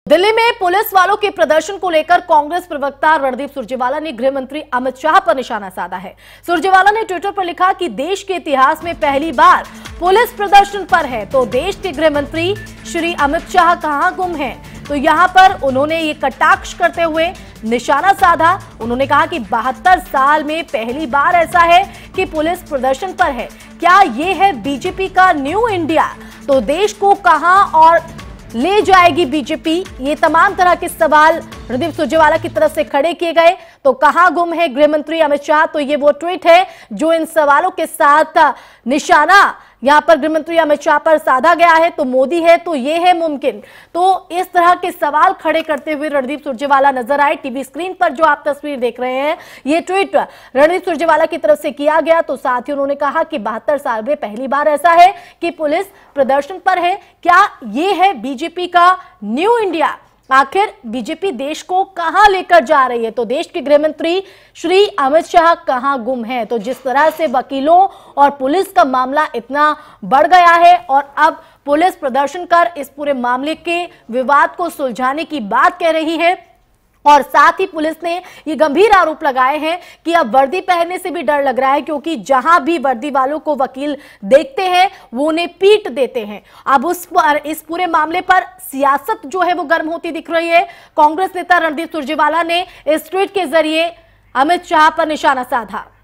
दिल्ली में पुलिस वालों के प्रदर्शन को लेकर कांग्रेस प्रवक्ता रणदीप सुरजेवाला ने गृह मंत्री अमित शाह पर निशाना साधा है। सुरजेवाला ने ट्विटर पर लिखा कि देश के इतिहास में पहली बार पुलिस प्रदर्शन पर है तो देश के गृह मंत्री श्री अमित शाह कहां गुम हैं। तो यहां पर उन्होंने ये कटाक्ष करते हुए निशाना साधा। उन्होंने कहा कि 72 साल में पहली बार ऐसा है कि पुलिस प्रदर्शन पर है। क्या ये है बीजेपी का न्यू इंडिया? तो देश को कहां और ले जाएगी बीजेपी? ये तमाम तरह के सवाल रणदीप सुरजेवाला की तरफ से खड़े किए गए। तो कहां गुम है गृह मंत्री अमित शाह? तो ये वो ट्वीट है जो इन सवालों के साथ निशाना यहां पर गृह मंत्री अमित शाह पर साधा गया है। तो मोदी है तो ये है मुमकिन। तो इस तरह के सवाल खड़े करते हुए रणदीप सुरजेवाला नजर आए। टीवी स्क्रीन पर जो आप तस्वीर देख रहे हैं, ये ट्वीट रणदीप सुरजेवाला की तरफ से किया गया। तो साथ ही उन्होंने कहा कि 72 साल में पहली बार ऐसा है कि पुलिस प्रदर्शन पर है। क्या ये है बीजेपी का न्यू इंडिया? आखिर बीजेपी देश को कहां लेकर जा रही है? तो देश के गृह मंत्री श्री अमित शाह कहां गुम हैं? तो जिस तरह से वकीलों और पुलिस का मामला इतना बढ़ गया है और अब पुलिस प्रदर्शन कर इस पूरे मामले के विवाद को सुलझाने की बात कह रही है और साथ ही पुलिस ने ये गंभीर आरोप लगाए हैं कि अब वर्दी पहनने से भी डर लग रहा है, क्योंकि जहां भी वर्दी वालों को वकील देखते हैं वो उन्हें पीट देते हैं। अब इस पूरे मामले पर सियासत जो है वो गर्म होती दिख रही है। कांग्रेस नेता रणदीप सुरजेवाला ने इस ट्वीट के जरिए अमित शाह पर निशाना साधा।